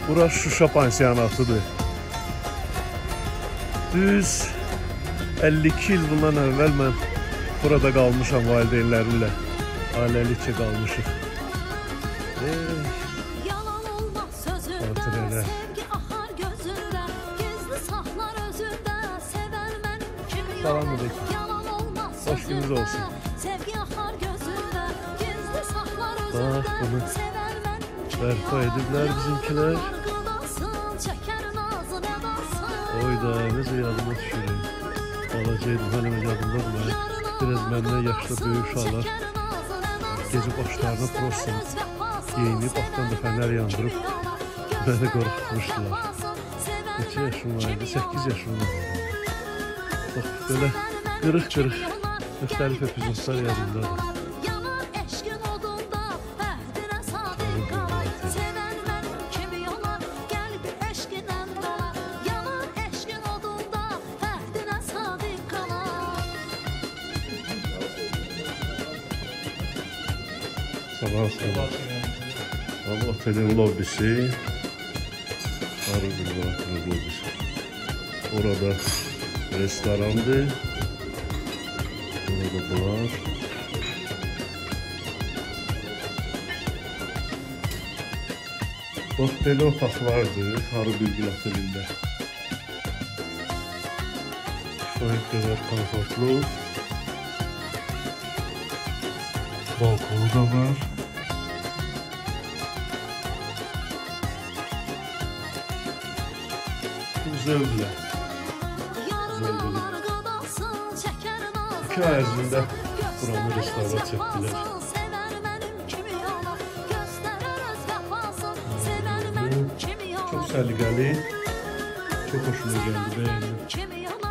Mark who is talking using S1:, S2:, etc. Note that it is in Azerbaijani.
S1: Bura Şuşa pansiyonatıdır. Düz 52 il bundan əvvəl mən burada qalmışam valideynlərimlə. Ailəlikcə qalmışıq. Xatirələr. Salam aleyküm. Hoş gününüz olsun. Bak bunu bərpa ediblər bizimkiler. Oyda necə yadıma düşürüm. Balacaydım, hələ yadımdadır mənim. Biraz məndən yaşlı böyük uşaqlar gecə başlarına prosta geyinib, altdan da fənər yandırıb məni qorxutmuşdular. Neçə yaşım var idi? 8 yaşım var. Bax, belə qırıq-qırıq müxtəlif epizodlar yadımdadır. Sabah sabah. Abi otelin lobisi. Harbi bir lobisi. Orada restorandı. Burada bunlar. Bax belə otaqlardı. Harbi bir otelində. Şöyle kadar konfortlu. Balkonu da var. Güzeldiler. İki ay ərzində buranı restaurasiya etdilər. Çok səliqəli, çok hoşuma geldi, beğendim.